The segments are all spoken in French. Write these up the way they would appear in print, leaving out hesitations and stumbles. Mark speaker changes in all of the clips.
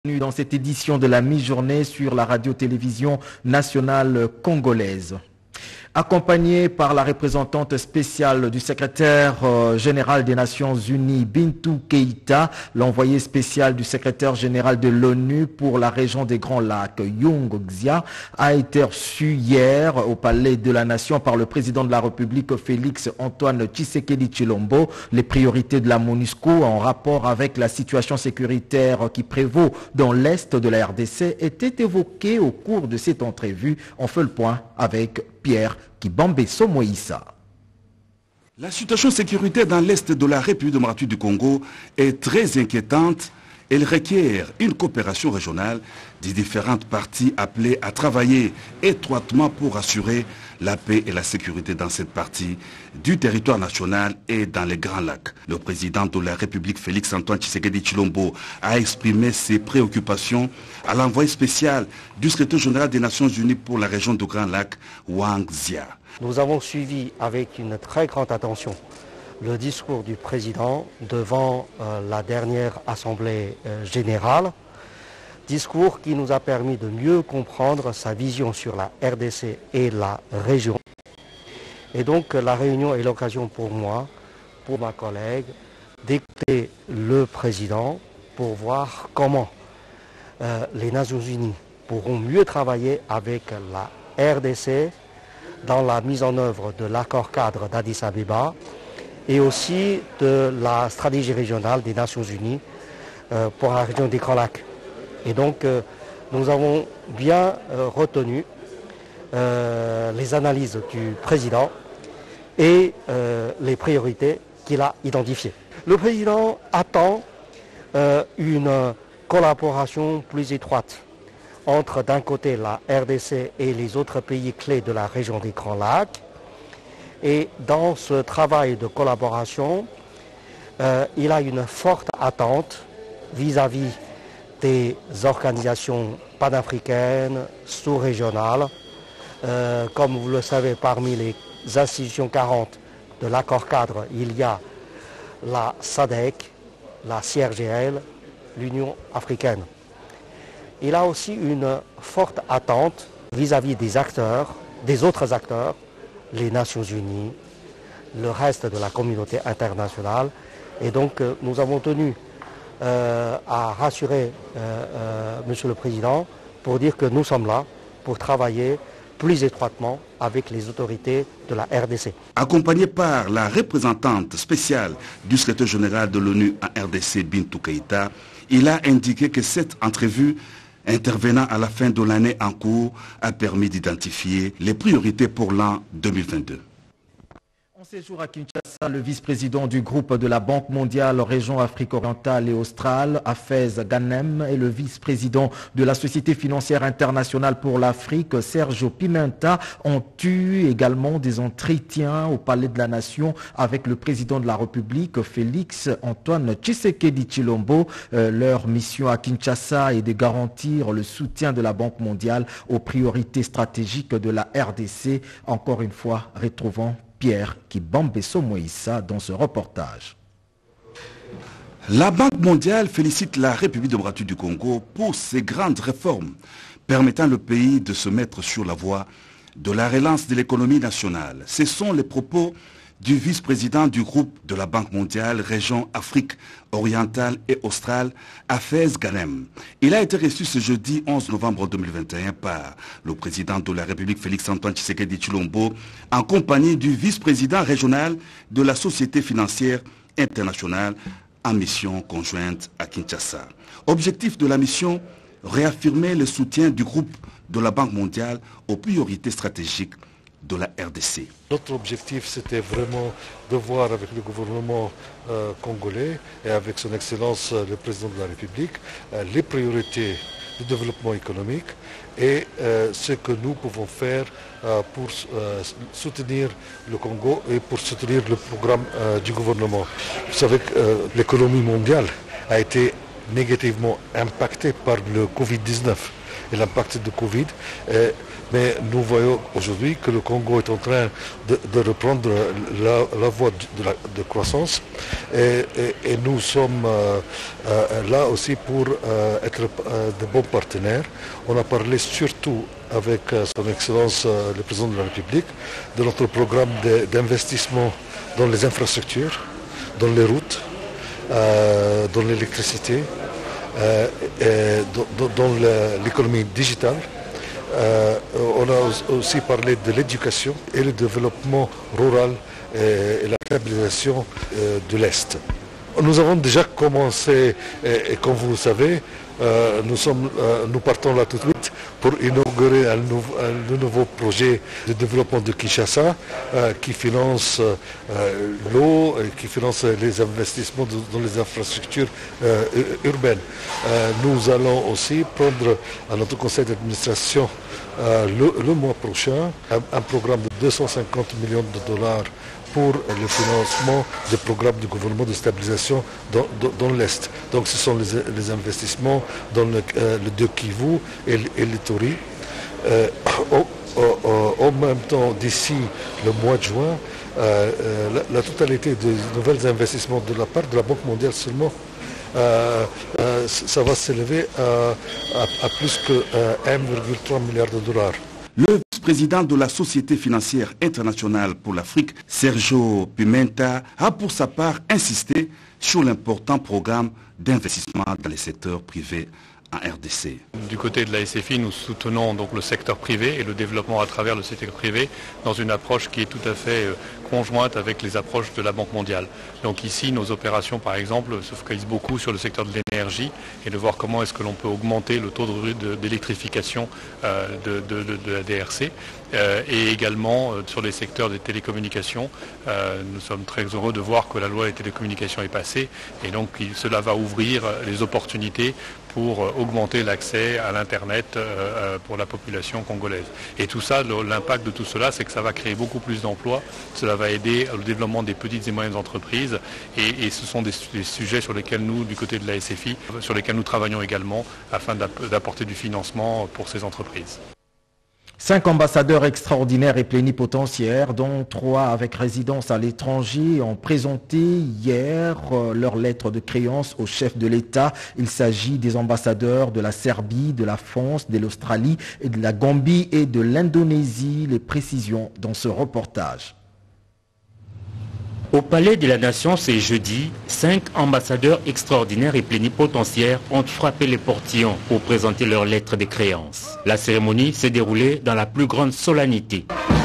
Speaker 1: Dans cette édition de la mi-journée sur la radio-télévision nationale congolaise. Accompagné par la représentante spéciale du secrétaire général des Nations Unies, Bintou Keïta, l'envoyé spécial du secrétaire général de l'ONU pour la région des Grands Lacs, Young Xia, a été reçu hier au Palais de la Nation par le président de la République, Félix Antoine Tshisekedi Tshilombo. Les priorités de la MONUSCO en rapport avec la situation sécuritaire qui prévaut dans l'est de la RDC étaient évoquées au cours de cette entrevue. On fait le point avec Pierre Kibambe Somoïsa.
Speaker 2: La situation sécuritaire dans l'est de la République démocratique du Congo est très inquiétante. Elle requiert une coopération régionale des différentes parties appelées à travailler étroitement pour assurer la paix et la sécurité dans cette partie du territoire national et dans les Grands Lacs. Le président de la République, Félix Antoine Tshisekedi Tshilombo, a exprimé ses préoccupations à l'envoyé spécial du secrétaire général des Nations Unies pour la région du Grand Lac, Wang Xia.
Speaker 3: Nous avons suivi avec une très grande attention le discours du président devant la dernière Assemblée générale, discours qui nous a permis de mieux comprendre sa vision sur la RDC et la région. Et donc la réunion est l'occasion pour moi, pour ma collègue, d'écouter le président pour voir comment les Nations Unies pourront mieux travailler avec la RDC dans la mise en œuvre de l'accord cadre d'Addis Abeba et aussi de la stratégie régionale des Nations Unies pour la région des Grands Lacs. Et donc nous avons bien retenu les analyses du président et les priorités qu'il a identifiées. Le président attend une collaboration plus étroite entre d'un côté la RDC et les autres pays clés de la région des Grands Lacs. Et dans ce travail de collaboration, il a une forte attente vis-à-vis des organisations panafricaines, sous-régionales. Comme vous le savez, parmi les institutions 40 de l'accord cadre, il y a la SADC, la CIRGL, l'Union africaine. Il a aussi une forte attente vis-à-vis des acteurs, des autres acteurs, les Nations Unies, le reste de la communauté internationale. Et donc nous avons tenu à rassurer Monsieur le Président pour dire que nous sommes là pour travailler plus étroitement avec les autorités de la RDC.
Speaker 2: Accompagné par la représentante spéciale du secrétaire général de l'ONU en RDC, Bintou Keïta, il a indiqué que cette entrevue intervenant à la fin de l'année en cours a permis d'identifier les priorités pour l'an 2022.
Speaker 1: En séjour à Kinshasa, le vice-président du groupe de la Banque mondiale région Afrique orientale et australe, Hafez Ghanem, et le vice-président de la Société financière internationale pour l'Afrique, Sergio Pimenta, ont eu également des entretiens au Palais de la Nation avec le président de la République, Félix Antoine Tshisekedi Tshilombo. Leur mission à Kinshasa est de garantir le soutien de la Banque mondiale aux priorités stratégiques de la RDC. Encore une fois, retrouvons Pierre Kibambe Somoïsa dans ce reportage.
Speaker 2: La Banque mondiale félicite la République démocratique du Congo pour ses grandes réformes permettant le pays de se mettre sur la voie de la relance de l'économie nationale. Ce sont les propos du vice-président du groupe de la Banque mondiale région Afrique orientale et australe, Hafez Ghanem. Il a été reçu ce jeudi 11 novembre 2021 par le président de la République Félix Antoine Tshisekedi Tshilombo en compagnie du vice-président régional de la Société financière internationale en mission conjointe à Kinshasa. Objectif de la mission, réaffirmer le soutien du groupe de la Banque mondiale aux priorités stratégiques de la RDC.
Speaker 4: Notre objectif, c'était vraiment de voir avec le gouvernement congolais et avec son Excellence le Président de la République les priorités du développement économique et ce que nous pouvons faire pour soutenir le Congo et pour soutenir le programme du gouvernement. Vous savez que l'économie mondiale a été négativement impactés par le Covid-19 et l'impact de Covid. Mais nous voyons aujourd'hui que le Congo est en train de reprendre la voie de croissance et nous sommes là aussi pour être de bons partenaires. On a parlé surtout avec son Excellence le Président de la République de notre programme d'investissement dans les infrastructures, dans les routes, dans l'électricité, dans l'économie digitale. On a aussi parlé de l'éducation et le développement rural et la stabilisation de l'Est. Nous avons déjà commencé, et comme vous le savez, nous partons là tout de suite pour inaugurer un nouveau projet de développement de Kinshasa qui finance l'eau et qui finance les investissements dans les infrastructures urbaines. Nous allons aussi prendre à notre conseil d'administration le mois prochain un programme de 250 millions de dollars pour le financement des programmes du gouvernement de stabilisation dans l'Est. Donc ce sont les investissements dans le deux Kivu et l'Ituri. En même temps, d'ici le mois de juin, la totalité des nouveaux investissements de la part de la Banque mondiale seulement, ça va s'élever à plus que 1,3 milliard de dollars.
Speaker 2: Le vice-président de la Société financière internationale pour l'Afrique, Sergio Pimenta, a pour sa part insisté sur l'important programme d'investissement dans les secteurs privés en RDC.
Speaker 5: Du côté de la SFI, nous soutenons donc le secteur privé et le développement à travers le secteur privé dans une approche qui est tout à fait conjointe avec les approches de la Banque mondiale. Donc ici, nos opérations, par exemple, se focalisent beaucoup sur le secteur de l'énergie et de voir comment est-ce que l'on peut augmenter le taux d'électrification de la DRC et également sur les secteurs des télécommunications. Nous sommes très heureux de voir que la loi des télécommunications est passée et donc cela va ouvrir les opportunités pour augmenter l'accès à l'Internet pour la population congolaise. Et tout ça, l'impact de tout cela, c'est que ça va créer beaucoup plus d'emplois, cela va aider au développement des petites et moyennes entreprises et ce sont des sujets sur lesquels nous, du côté de la SFI, sur lesquels nous travaillons également afin d'apporter du financement pour ces entreprises.
Speaker 1: 5 ambassadeurs extraordinaires et plénipotentiaires, dont 3 avec résidence à l'étranger, ont présenté hier leur lettre de créance au chef de l'État. Il s'agit des ambassadeurs de la Serbie, de la France, de l'Australie, et de la Gambie et de l'Indonésie. Les précisions dans ce reportage.
Speaker 6: Au Palais de la Nation, ce jeudi, 5 ambassadeurs extraordinaires et plénipotentiaires ont frappé les portillons pour présenter leurs lettres de créance. La cérémonie s'est déroulée dans la plus grande solennité.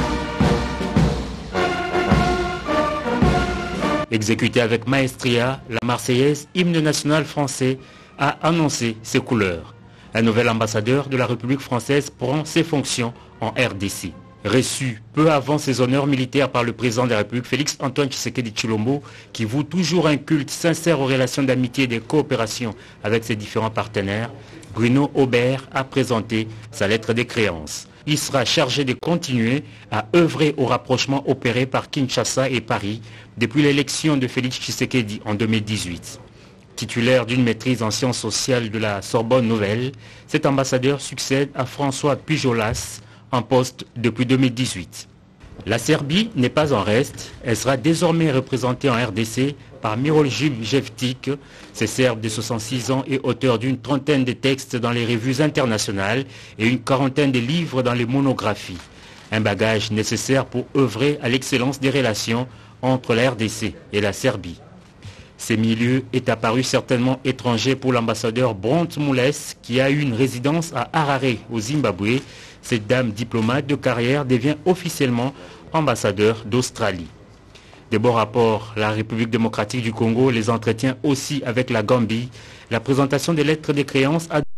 Speaker 6: Exécutée avec maestria, la Marseillaise, hymne national français, a annoncé ses couleurs. Un nouvel ambassadeur de la République française prend ses fonctions en RDC. Reçu peu avant ses honneurs militaires par le président de la République, Félix Antoine Tshisekedi Tshilombo, qui voue toujours un culte sincère aux relations d'amitié et de coopération avec ses différents partenaires, Bruno Aubert a présenté sa lettre de créance. Il sera chargé de continuer à œuvrer au rapprochement opéré par Kinshasa et Paris depuis l'élection de Félix Tshisekedi en 2018. Titulaire d'une maîtrise en sciences sociales de la Sorbonne Nouvelle, cet ambassadeur succède à François Pujolas, en poste depuis 2018. La Serbie n'est pas en reste, elle sera désormais représentée en RDC par Miroljub Jevtic, ce Serbe de 66 ans et auteur d'une trentaine de textes dans les revues internationales et une quarantaine de livres dans les monographies. Un bagage nécessaire pour œuvrer à l'excellence des relations entre la RDC et la Serbie. Ce milieu est apparu certainement étranger pour l'ambassadeur Bront Moules, qui a eu une résidence à Harare, au Zimbabwe. Cette dame diplomate de carrière devient officiellement ambassadeur d'Australie. Des bons rapports, la République démocratique du Congo les entretient aussi avec la Gambie. La présentation des lettres de créance a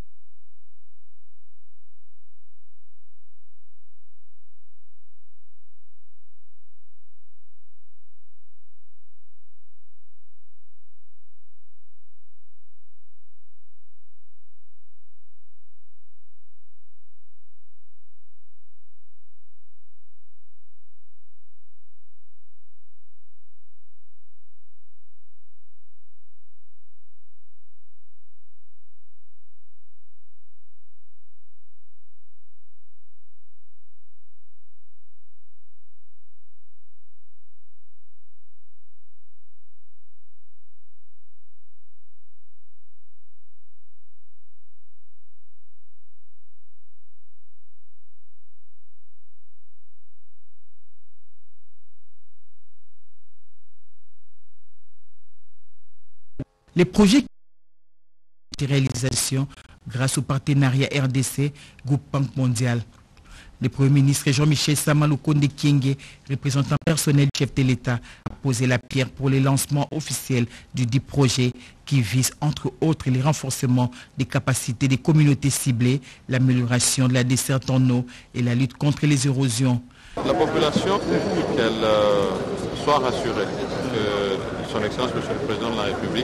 Speaker 7: Les projets de réalisation grâce au partenariat RDC, Groupe Banque Mondiale. Le Premier ministre Jean-Michel Sama Lukonde Kyenge, représentant personnel du chef de l'État, a posé la pierre pour le lancement officiel du dit projet qui vise entre autres le renforcement des capacités des communautés ciblées, l'amélioration de la desserte en eau et la lutte contre les érosions.
Speaker 8: La population, qu'elle soit rassurée que son Excellence Monsieur le Président de la République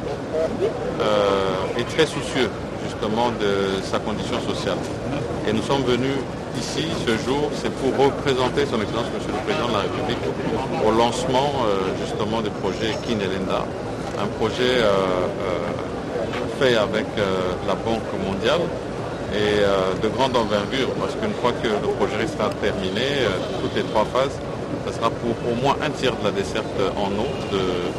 Speaker 8: est très soucieux justement de sa condition sociale. Et nous sommes venus ici ce jour, c'est pour représenter son Excellence Monsieur le Président de la République au lancement justement du projet Kinelenda, un projet fait avec la Banque mondiale et de grande envergure, parce qu'une fois que le projet sera terminé, toutes les 3 phases, ça sera pour au moins un tiers de la desserte en eau de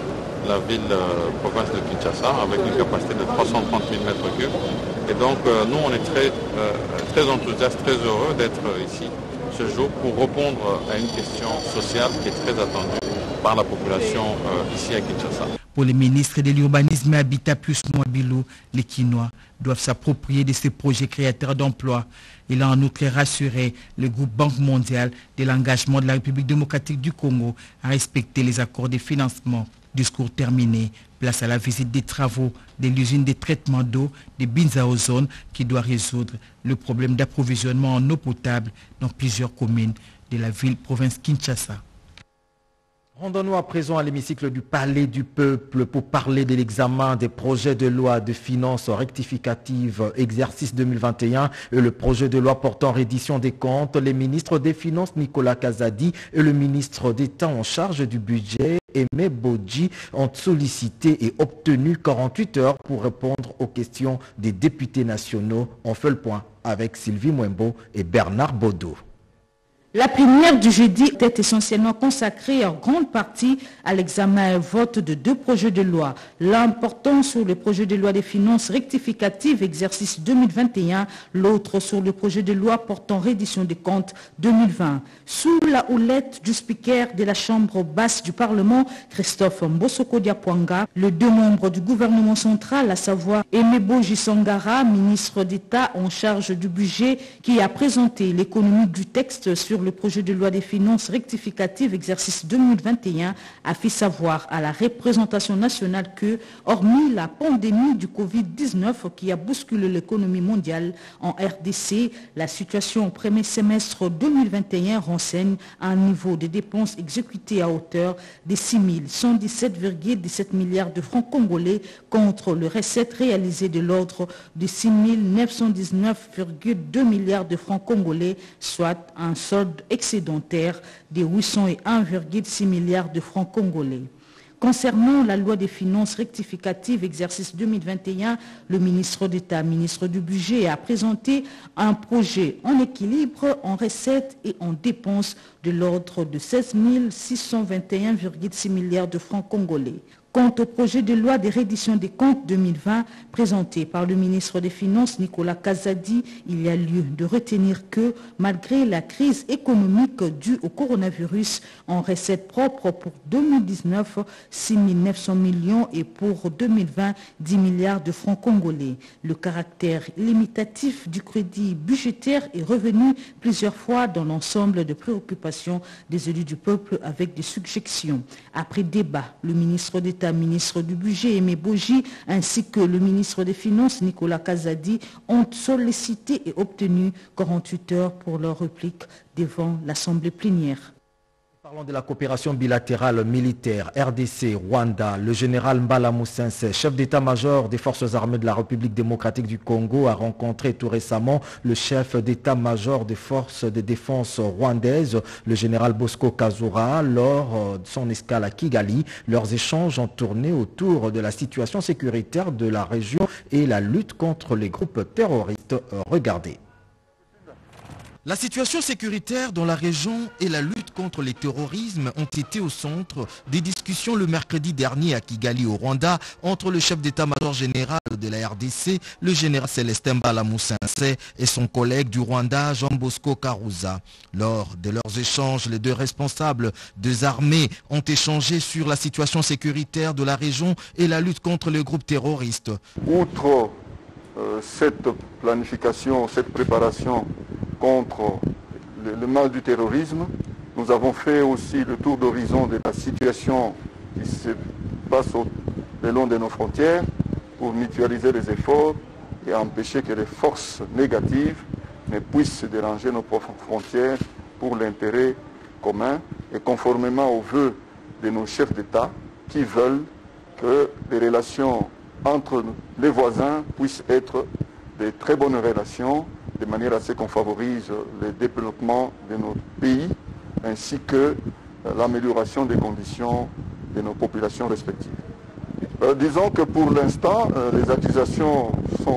Speaker 8: la ville province de Kinshasa, avec une capacité de 330 000 m3. Et donc nous on est très enthousiastes, très heureux d'être ici ce jour pour répondre à une question sociale qui est très attendue par la population ici à Kinshasa.
Speaker 7: Pour les ministres de l'urbanisme et Habitat plus Mouabilou, les Kinois doivent s'approprier de ces projets créateurs d'emplois. Il a en outre rassuré le groupe Banque mondiale de l'engagement de la République démocratique du Congo à respecter les accords de financement. Discours terminé, place à la visite des travaux de l'usine de traitement d'eau de Binzaozone qui doit résoudre le problème d'approvisionnement en eau potable dans plusieurs communes de la ville-province Kinshasa.
Speaker 1: Rendons-nous à présent à l'hémicycle du Palais du Peuple pour parler de l'examen des projets de loi de finances rectificatives exercice 2021 et le projet de loi portant reddition des comptes. Les ministres des Finances Nicolas Kazadi et le ministre d'État en charge du budget Aimé Bodji ont sollicité et obtenu 48 heures pour répondre aux questions des députés nationaux. On fait le point avec Sylvie Mwembo et Bernard Baudot.
Speaker 9: La plénière du jeudi était essentiellement consacrée en grande partie à l'examen et vote de 2 projets de loi. L'un portant sur le projet de loi des finances rectificatives exercice 2021, l'autre sur le projet de loi portant reddition des comptes 2020. Sous la houlette du speaker de la Chambre basse du Parlement, Christophe Mbosoko Diapwanga, les 2 membres du gouvernement central, à savoir Aimé Bodji Sangara, ministre d'État en charge du budget, qui a présenté l'économie du texte sur le projet de loi des finances rectificatives exercice 2021, a fait savoir à la représentation nationale que, hormis la pandémie du Covid-19 qui a bousculé l'économie mondiale en RDC, la situation au premier semestre 2021 renseigne un niveau de dépenses exécutées à hauteur de 6 117,17 milliards de francs congolais contre le recette réalisé de l'ordre de 6 919,2 milliards de francs congolais, soit un solde excédentaire de 801,6 milliards de francs congolais. Concernant la loi des finances rectificatives exercice 2021, le ministre d'État, ministre du Budget, a présenté un projet en équilibre en recettes et en dépenses de l'ordre de 16 621,6 milliards de francs congolais. Quant au projet de loi de reddition des comptes 2020 présenté par le ministre des Finances Nicolas Kazadi, il y a lieu de retenir que malgré la crise économique due au coronavirus, en recettes propres pour 2019, 6 900 millions et pour 2020, 10 milliards de francs congolais. Le caractère limitatif du crédit budgétaire est revenu plusieurs fois dans l'ensemble de préoccupations des élus du peuple avec des suggestions. Après débat, le ministre d'État, ministre du Budget Aimé Bodji ainsi que le ministre des Finances Nicolas Kazadi ont sollicité et obtenu 48 heures pour leur réplique devant l'Assemblée plénière.
Speaker 1: Parlons de la coopération bilatérale militaire RDC-Rwanda. Le général Mbala Moussense, chef d'état-major des forces armées de la République démocratique du Congo, a rencontré tout récemment le chef d'état-major des forces de défense rwandaises, le général Bosco Kazura, lors de son escale à Kigali. Leurs échanges ont tourné autour de la situation sécuritaire de la région et la lutte contre les groupes terroristes. Regardez. La situation sécuritaire dans la région et la lutte contre le terrorisme ont été au centre des discussions le mercredi dernier à Kigali au Rwanda entre le chef d'état-major général de la RDC, le général Célestin Balamusense et son collègue du Rwanda, Jean Bosco Karuza. Lors de leurs échanges, les deux responsables des armées ont échangé sur la situation sécuritaire de la région et la lutte contre les groupes terroristes.
Speaker 10: Outre cette planification, cette préparation contre le mal du terrorisme, nous avons fait aussi le tour d'horizon de la situation qui se passe le long de nos frontières pour mutualiser les efforts et empêcher que les forces négatives ne puissent déranger nos propres frontières pour l'intérêt commun et conformément aux vœux de nos chefs d'État qui veulent que les relations entre les voisins puissent être de très bonnes relations, de manière à ce qu'on favorise le développement de nos pays ainsi que l'amélioration des conditions de nos populations respectives. Disons que pour l'instant, les accusations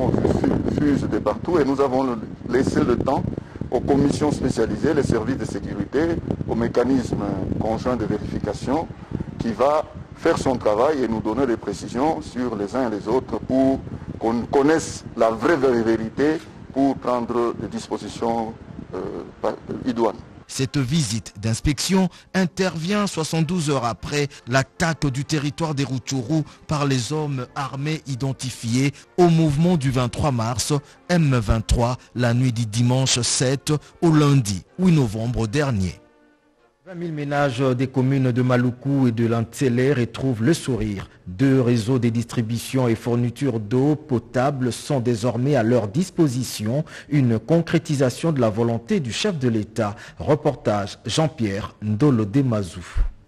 Speaker 10: fusent de partout et nous avons laissé le temps aux commissions spécialisées, les services de sécurité, aux mécanismes conjoints de vérification qui va faire son travail et nous donner des précisions sur les uns et les autres pour qu'on connaisse la vraie vérité pour prendre des dispositions idoines.
Speaker 1: Cette visite d'inspection intervient 72 heures après l'attaque du territoire des Rutshuru par les hommes armés identifiés au mouvement du 23 mars M23, la nuit du dimanche 7 au lundi 8 novembre dernier. 20 000 ménages des communes de Maluku et de Lantsele retrouvent le sourire. 2 réseaux de distribution et fourniture d'eau potable sont désormais à leur disposition. Une concrétisation de la volonté du chef de l'État. Reportage Jean-Pierre Ndolo Demazou.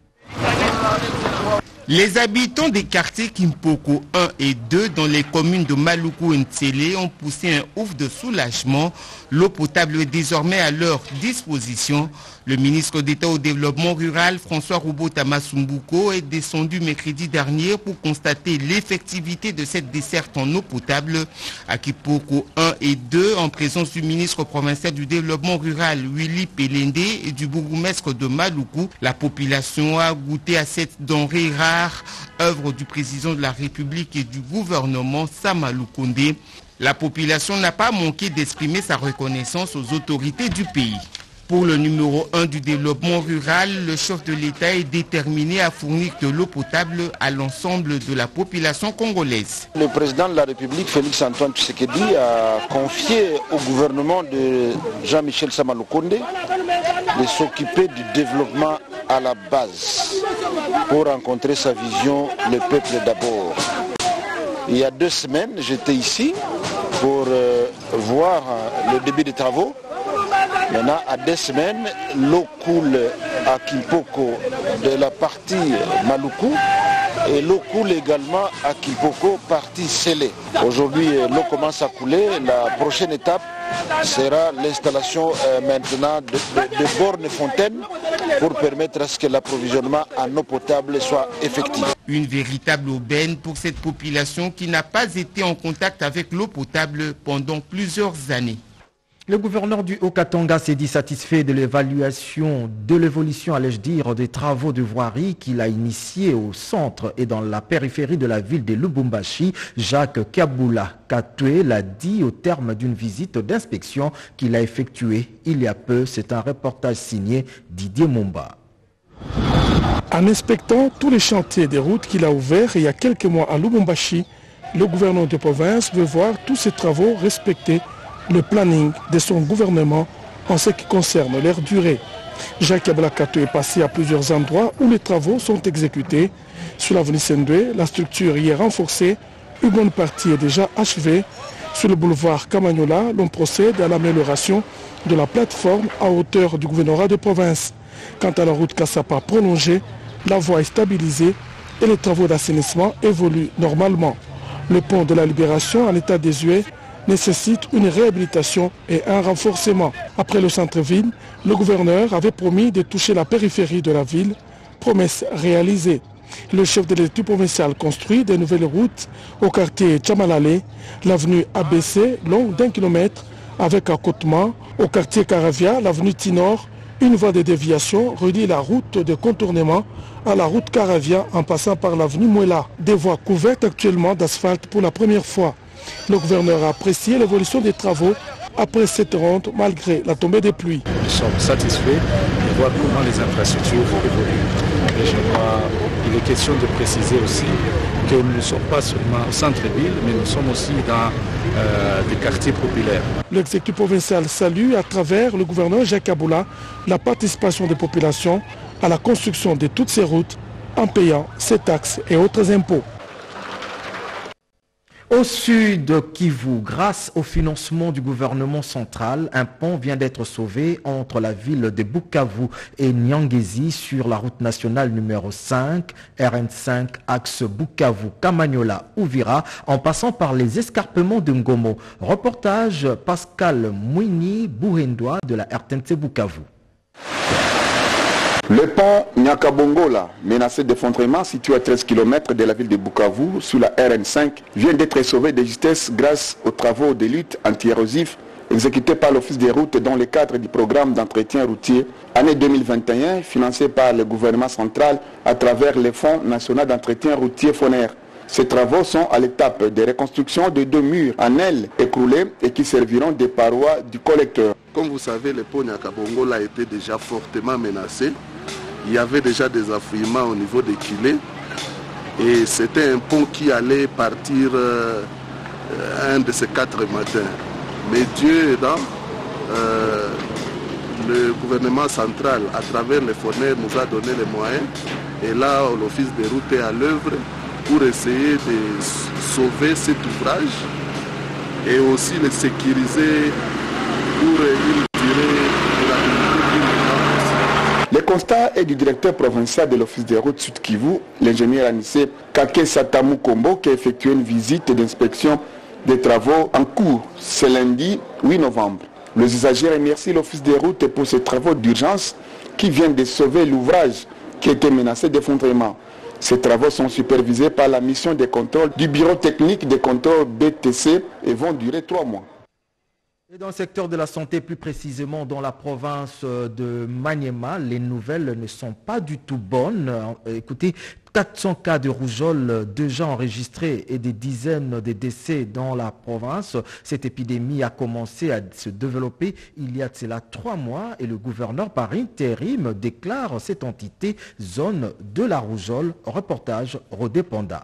Speaker 11: Les habitants des quartiers Kimpoko 1 et 2 dans les communes de Maluku et Ntsele ont poussé un ouf de soulagement. L'eau potable est désormais à leur disposition. Le ministre d'État au développement rural, François Robota Masumbuko, est descendu mercredi dernier pour constater l'effectivité de cette desserte en eau potable à Kimpoko 1 et 2 en présence du ministre provincial du développement rural, Willy Pelende, et du bourgmestre de Maluku. La population a goûté à cette denrée rare, œuvre du président de la République et du gouvernement Samalou Kondé. La population n'a pas manqué d'exprimer sa reconnaissance aux autorités du pays. Pour le numéro 1 du développement rural, le chef de l'État est déterminé à fournir de l'eau potable à l'ensemble de la population congolaise.
Speaker 12: Le président de la République, Félix Antoine Tshisekedi, a confié au gouvernement de Jean-Michel Samalou Kondé de s'occuper du développement à la base pour rencontrer sa vision, le peuple d'abord. Il y a 2 semaines, j'étais ici pour voir le début des travaux. Maintenant, à 2 semaines, l'eau coule à Kimpoko de la partie Maluku et l'eau coule également à Kimpoko, partie scellée. Aujourd'hui, l'eau commence à couler. La prochaine étape sera l'installation maintenant de bornes fontaines pour permettre à ce que l'approvisionnement en eau potable soit effectif.
Speaker 11: Une véritable aubaine pour cette population qui n'a pas été en contact avec l'eau potable pendant plusieurs années.
Speaker 1: Le gouverneur du Haut-Katanga s'est dit satisfait de l'évolution, allais-je dire, des travaux de voirie qu'il a initiés au centre et dans la périphérie de la ville de Lubumbashi. Jacques Kabula Katwe l'a dit au terme d'une visite d'inspection qu'il a effectuée il y a peu. C'est un reportage signé Didier Mumba.
Speaker 13: En inspectant tous les chantiers des routes qu'il a ouverts il y a quelques mois à Lubumbashi, le gouverneur de province veut voir tous ces travaux respecter le planning de son gouvernement en ce qui concerne leur durée. Jacques Ablakato est passé à plusieurs endroits où les travaux sont exécutés. Sur l'avenue Sendwe, la structure y est renforcée. Une bonne partie est déjà achevée. Sur le boulevard Kamagnola, l'on procède à l'amélioration de la plateforme à hauteur du gouvernorat de province. Quant à la route Kassapa prolongée, la voie est stabilisée et les travaux d'assainissement évoluent normalement. Le pont de la Libération en état désuet nécessite une réhabilitation et un renforcement. Après le centre-ville, le gouverneur avait promis de toucher la périphérie de la ville, promesse réalisée. Le chef de l'État provincial construit de nouvelles routes au quartier Tchamalale, l'avenue ABC longue d'1 kilomètre avec accotement, au quartier Caravia, l'avenue Tinor, Une voie de déviation relie la route de contournement à la route Caravia en passant par l'avenue Mouela. Des voies couvertes actuellement d'asphalte pour la première fois. Le gouverneur a apprécié l'évolution des travaux après cette ronde malgré la tombée des pluies.
Speaker 14: Nous sommes satisfaits de voir comment les infrastructures évoluent. Et je crois qu'il est question de préciser aussi que nous ne sommes pas seulement au centre-ville, mais nous sommes aussi dans des quartiers populaires.
Speaker 13: L'exécutif provincial salue à travers le gouverneur Jacques Aboula la participation des populations à la construction de toutes ces routes en payant ces taxes et autres impôts.
Speaker 1: Au sud Kivu, grâce au financement du gouvernement central, un pont vient d'être sauvé entre la ville de Bukavu et Nyangezi sur la route nationale numéro 5, RN5, axe Bukavu-Kamanyola-Ouvira, en passant par les escarpements de Ngomo. Reportage Pascal Mouini Bouhendoua de la RTNC Bukavu.
Speaker 15: Le pont Nyakabongola, menacé d'effondrement, situé à 13 km de la ville de Bukavu, sous la RN5, vient d'être sauvé de justesse grâce aux travaux de lutte anti-érosifs exécutés par l'Office des routes dans le cadre du programme d'entretien routier année 2021, financé par le gouvernement central à travers le Fonds national d'entretien routier FONER. Ces travaux sont à l'étape de reconstruction de 2 murs en aile écroulés et qui serviront de parois du collecteur.
Speaker 16: Comme vous savez, le pont Nyakabongola était déjà fortement menacé. Il y avait déjà des affouillements au niveau des kilés et c'était un pont qui allait partir un de ces 4 matins. Mais Dieu aidant, le gouvernement central, à travers les FONER, nous a donné les moyens. Et là, l'Office des routes est à l'œuvre pour essayer de sauver cet ouvrage et aussi le sécuriser pour une durée de la vie.
Speaker 15: Le constat est du directeur provincial de l'Office des routes Sud Kivu, l'ingénieur Anissé Kake Satamu Kombo, qui a effectué une visite d'inspection des travaux en cours ce lundi 8 novembre. Les usagers remercient l'Office des routes pour ces travaux d'urgence qui viennent de sauver l'ouvrage qui était menacé d'effondrement. Ces travaux sont supervisés par la mission de contrôle du Bureau technique de contrôle BTC et vont durer 3 mois.
Speaker 1: Et dans le secteur de la santé, plus précisément dans la province de Maniema, les nouvelles ne sont pas du tout bonnes. Écoutez, 400 cas de rougeole déjà enregistrés et des dizaines de décès dans la province. Cette épidémie a commencé à se développer il y a de cela 3 mois et le gouverneur par intérim déclare cette entité zone de la rougeole. Reportage Rodé Panda.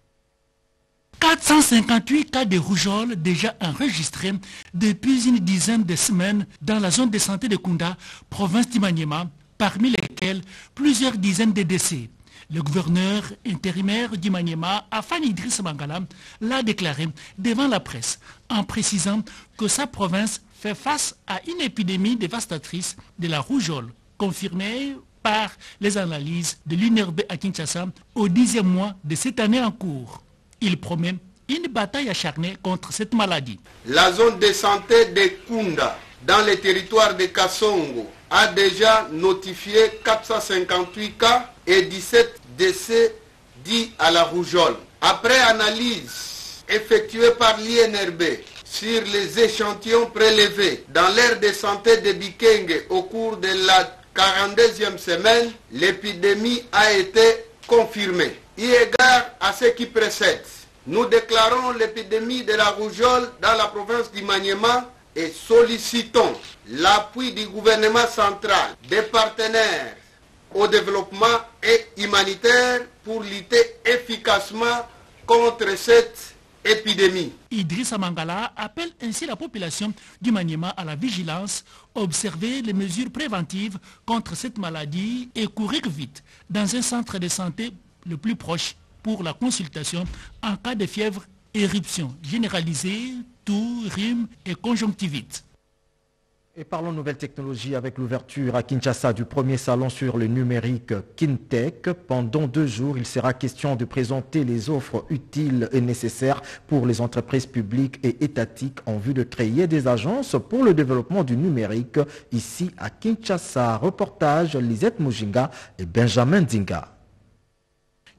Speaker 17: 458 cas de rougeole déjà enregistrés depuis une dizaine de semaines dans la zone de santé de Kunda, province du Maniema, parmi lesquels plusieurs dizaines de décès. Le gouverneur intérimaire du Maniema, Afan Idriss Mangala, l'a déclaré devant la presse en précisant que sa province fait face à une épidémie dévastatrice de la rougeole, confirmée par les analyses de l'UNRB à Kinshasa au 10e mois de cette année en cours. Il promet une bataille acharnée contre cette maladie.
Speaker 18: La zone de santé de Kunda, dans le territoire de Kassongo, a déjà notifié 458 cas et 17 décès dits à la rougeole. Après analyse effectuée par l'INRB sur les échantillons prélevés dans l'aire de santé de Bikenge au cours de la 42e semaine, l'épidémie a été confirmée. Eu égard à ce qui précède, nous déclarons l'épidémie de la rougeole dans la province du Maniema et sollicitons l'appui du gouvernement central, des partenaires au développement et humanitaire pour lutter efficacement contre cette épidémie.
Speaker 17: Idrissa Mangala appelle ainsi la population du Maniema à la vigilance, observer les mesures préventives contre cette maladie et courir vite dans un centre de santé le plus proche pour la consultation en cas de fièvre, éruption généralisée, toux, rhume et conjonctivite.
Speaker 1: Et parlons nouvelles technologies avec l'ouverture à Kinshasa du premier salon sur le numérique Kintech. Pendant 2 jours, il sera question de présenter les offres utiles et nécessaires pour les entreprises publiques et étatiques en vue de créer des agences pour le développement du numérique ici à Kinshasa. Reportage Lisette Mujinga et Benjamin Dinga.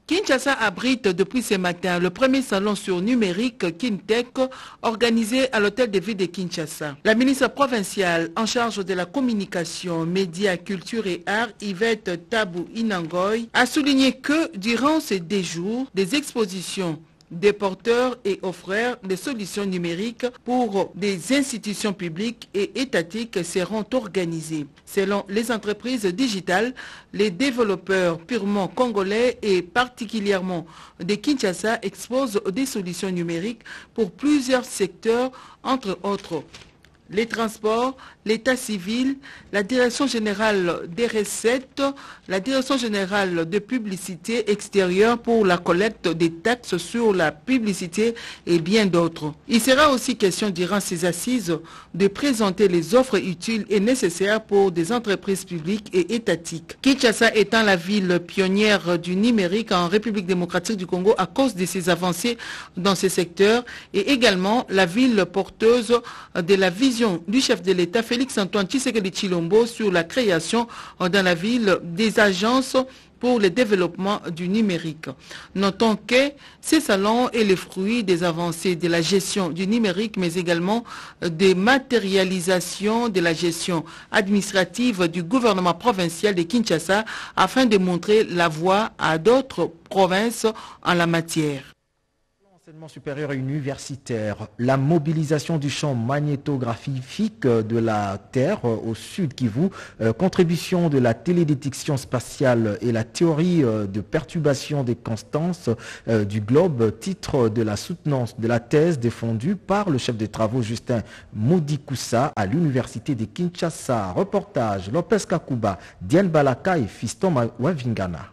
Speaker 19: Kinshasa abrite depuis ce matin le premier salon sur numérique Kintech organisé à l'hôtel de ville de Kinshasa. La ministre provinciale en charge de la communication, médias, culture et arts, Yvette Tabou Inangoy, a souligné que durant ces 10 jours, des expositions des porteurs et offreurs de solutions numériques pour des institutions publiques et étatiques seront organisées. Selon les entreprises digitales, les développeurs purement congolais et particulièrement de Kinshasa exposent des solutions numériques pour plusieurs secteurs, entre autres les transports, l'état civil, la direction générale des recettes, la direction générale de publicité extérieure pour la collecte des taxes sur la publicité et bien d'autres. Il sera aussi question durant ces assises de présenter les offres utiles et nécessaires pour des entreprises publiques et étatiques. Kinshasa étant la ville pionnière du numérique en République démocratique du Congo à cause de ses avancées dans ce secteur et également la ville porteuse de la vision du chef de l'État Félix-Antoine Tshisekedi Tshilombo sur la création dans la ville des agences pour le développement du numérique. Notons que ces salons est le fruit des avancées de la gestion du numérique, mais également des matérialisations de la gestion administrative du gouvernement provincial de Kinshasa afin de montrer la voie à d'autres provinces en la matière.
Speaker 1: L'enseignement supérieur et universitaire, la mobilisation du champ magnétographique de la Terre au sud Kivu, contribution de la télédétection spatiale et la théorie de perturbation des constances du globe, titre de la soutenance de la thèse défendue par le chef des travaux Justin Moudikoussa à l'université de Kinshasa. Reportage Lopez Kakuba, Diane Balaka et Fiston Wavingana.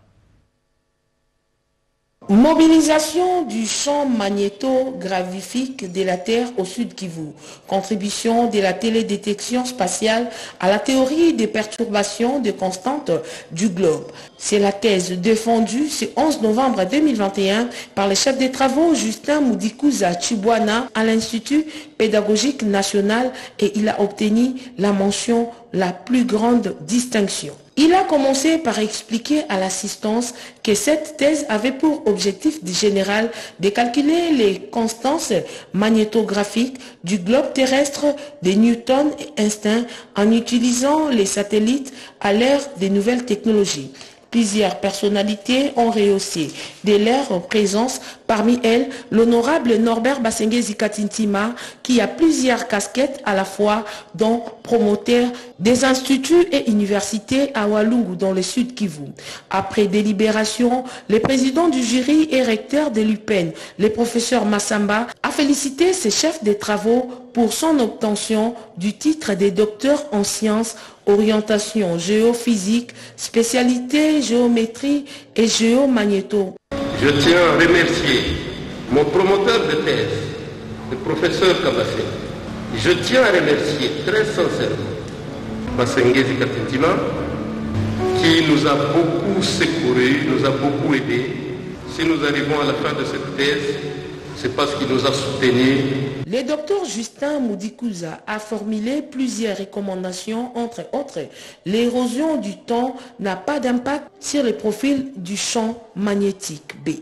Speaker 20: Mobilisation du champ magnétographique de la Terre au sud Kivu. Contribution de la télédétection spatiale à la théorie des perturbations de constantes du globe. C'est la thèse défendue ce 11 novembre 2021 par le chef des travaux Justin Moudikoussa Chibwana à l'Institut pédagogique national et il a obtenu la mention la plus grande distinction. Il a commencé par expliquer à l'assistance que cette thèse avait pour objectif général de calculer les constances magnétographiques du globe terrestre de Newton et Einstein en utilisant les satellites à l'ère des nouvelles technologies. Plusieurs personnalités ont rehaussé de leur présence, parmi elles l'honorable Norbert Basengezi-Katintima qui a plusieurs casquettes à la fois, dont promoteur des instituts et universités à Walungu dans le sud Kivu. Après délibération, le président du jury et recteur de l'UPEN, le professeur Massamba, a félicité ses chefs de travaux pour son obtention du titre de docteur en sciences, orientation géophysique, spécialité géométrie et géomagnéto.
Speaker 21: Je tiens à remercier mon promoteur de thèse, le professeur Kabassé. Je tiens à remercier très sincèrement Basengezi Katintima qui nous a beaucoup secourus, nous a beaucoup aidés. Si nous arrivons à la fin de cette thèse, c'est parce qu'il nous a soutenus.
Speaker 20: Le docteur Justin Moudikoussa a formulé plusieurs recommandations, entre autres, l'érosion du temps n'a pas d'impact sur le profil du champ magnétique B.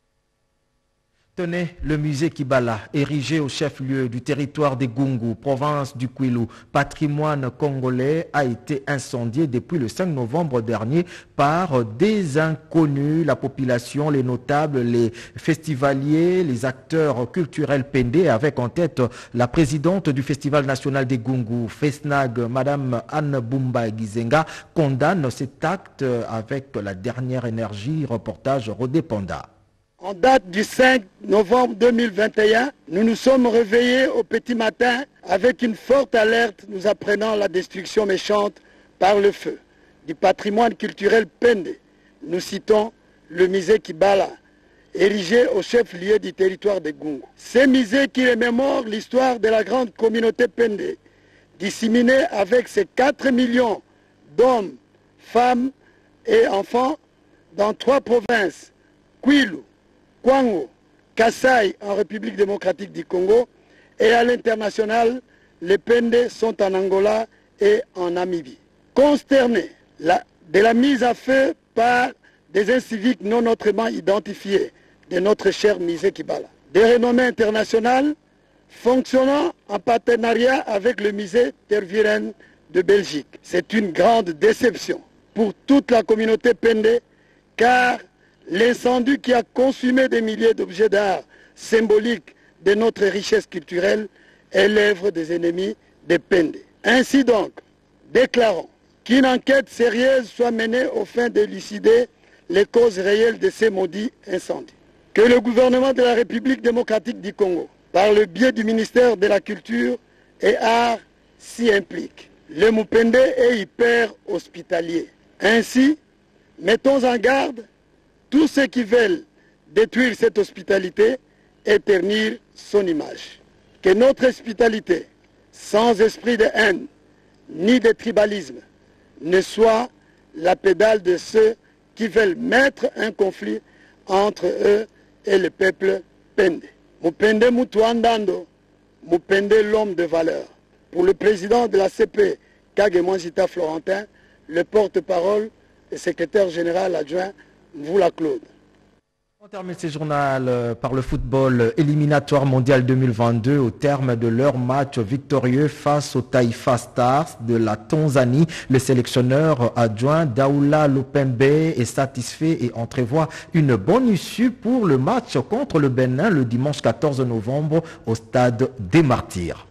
Speaker 1: Tenez, le musée Kibala, érigé au chef-lieu du territoire des Gungu, province du Kwilu, patrimoine congolais, a été incendié depuis le 5 novembre dernier par des inconnus. La population, les notables, les festivaliers, les acteurs culturels pendés, avec en tête la présidente du Festival national des Gungu, Fesnag, Madame Anne Bumba Gizenga, condamne cet acte avec la dernière énergie. Reportage Rodé Panda.
Speaker 22: En date du 5 novembre 2021, nous nous sommes réveillés au petit matin avec une forte alerte nous apprenant la destruction méchante par le feu du patrimoine culturel Pendé. Nous citons le musée Kibala, érigé au chef-lieu du territoire de Gungu. Ce musée qui remémore l'histoire de la grande communauté Pendé, disséminée avec ses 4 millions d'hommes, femmes et enfants dans 3 provinces, Kwilu, Kwango, Kasaï en République démocratique du Congo et à l'international, les Pendé sont en Angola et en Namibie. Consternés de la mise à feu par des inciviques non autrement identifiés de notre cher musée Kibala. Des renommées internationales fonctionnant en partenariat avec le musée Tervuren de Belgique. C'est une grande déception pour toute la communauté Pende, car l'incendie qui a consumé des milliers d'objets d'art symboliques de notre richesse culturelle est l'œuvre des ennemis de Pende. Ainsi donc, déclarons qu'une enquête sérieuse soit menée aux fins d'élucider les causes réelles de ces maudits incendies. Que le gouvernement de la République démocratique du Congo, par le biais du ministère de la Culture et Arts, s'y implique. Le Mupende est hyper hospitalier. Ainsi, mettons en garde tous ceux qui veulent détruire cette hospitalité et ternir son image. Que notre hospitalité, sans esprit de haine ni de tribalisme, ne soit la pédale de ceux qui veulent mettre un conflit entre eux et le peuple Pende. Mupende Mutuandando, Mupende l'homme de valeur. Pour le président de la CP, Kagemwanzita Florentin, le porte-parole et secrétaire général adjoint Mvula Claude.
Speaker 1: On termine ce journal par le football éliminatoire mondial 2022 au terme de leur match victorieux face au Taifa Stars de la Tanzanie. Le sélectionneur adjoint Daoula Lupembe est satisfait et entrevoit une bonne issue pour le match contre le Bénin le dimanche 14 novembre au stade des Martyrs.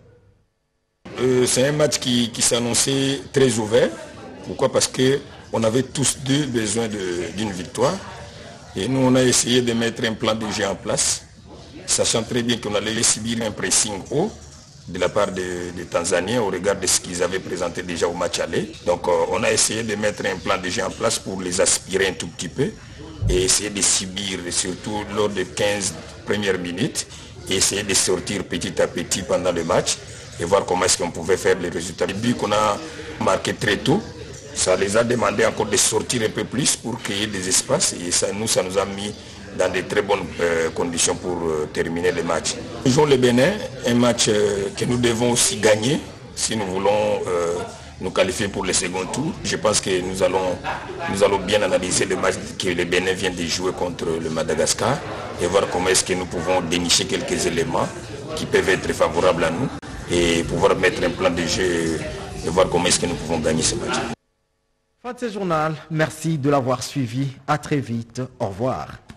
Speaker 3: C'est un match qui s'annonçait très ouvert. Pourquoi? Parce qu'on avait tous deux besoin d'une victoire. Et nous, on a essayé de mettre un plan de jeu en place, sachant très bien qu'on allait subir un pressing haut de la part des Tanzaniens au regard de ce qu'ils avaient présenté déjà au match aller. Donc on a essayé de mettre un plan de jeu en place pour les aspirer un tout petit peu et essayer de subir, surtout lors des 15 premières minutes, et essayer de sortir petit à petit pendant le match et voir comment est-ce qu'on pouvait faire les résultats. Le but qu'on a marqué très tôt, ça les a demandé encore de sortir un peu plus pour créer des espaces et ça nous a mis dans de très bonnes conditions pour terminer le match. Nous jouons le Bénin, un match que nous devons aussi gagner si nous voulons nous qualifier pour le second tour. Je pense que nous allons bien analyser le match que le Bénin vient de jouer contre le Madagascar et voir comment est-ce que nous pouvons dénicher quelques éléments qui peuvent être favorables à nous et pouvoir mettre un plan de jeu et voir comment est-ce que nous pouvons gagner ce match.
Speaker 1: Fin de ce journal, merci de l'avoir suivi, à très vite, au revoir.